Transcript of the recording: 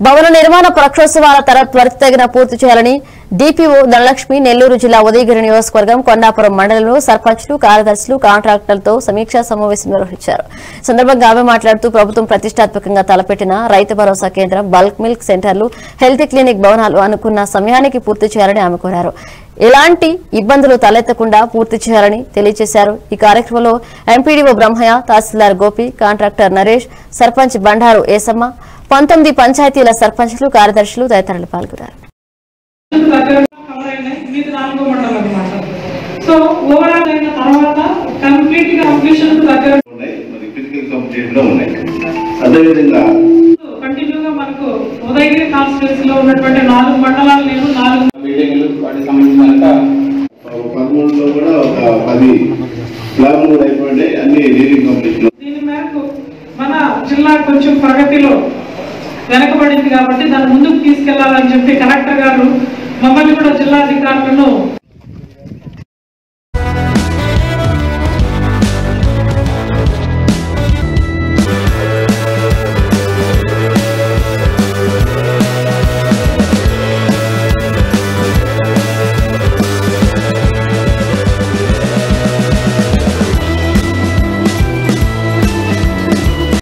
భవన నిర్మాణ ప్రక్షోత్సవాల త్వరితగిన పూర్తి చేయాలని డిపిఓ ధనలక్ష్మి నెల్లూరు జిల్లా ఉదయగిరి నియోజకవర్గం కొండాపురం మండలంలో సర్పంచ్లు కార్యదర్శులు కాంట్రాక్టర్లతో సమీక్షా సమావేశం నిర్వహించారు. సందర్భంగా ఆమె మాట్లాడుతూ ప్రభుత్వం ప్రతిష్టాత్మకంగా తలపెట్టిన రైతు భరోసా కేంద్రం, బల్క్ మిల్క్ సెంటర్లు, హెల్త్ క్లినిక్ భవనాలు అనుకున్న సమయానికి పూర్తి చేయాలని ఆమె కోరారు. ఎలాంటి ఇబ్బందులు తలెత్తకుండా పూర్తి చేయాలని తెలియజేశారు. ఈ కార్యక్రమంలో ఎంపీడీఓ బ్రహ్మయ్య, తహసీల్దార్ గోపి, కాంట్రాక్టర్ నరేష్, సర్పంచ్ బండారు ఏసమ్మ, 19 పంచాయతీల సర్పంచ్లు, కార్యదర్శులు తదితరులు పాల్గొన్నారు. ఉదయగిరి కాన్స్టిట్యూన్సీలో ఉన్నటువంటి 4 మండలాలు నేను 4 మీటింగ్లు వాటికి సంబంధించిన 13లో కూడా ఒక 10 ప్లాన్లు కూడా అయిపోయింది. అన్ని లీడింగ్ కంప్లీషన్. దీని మేరకు మన జిల్లా కొంచెం ప్రగతిలో వెనకబడింది కాబట్టి దాన్ని ముందుకు తీసుకెళ్లాలని చెప్పి కలెక్టర్ గారు మమ్మల్ని కూడా జిల్లా అధికారులను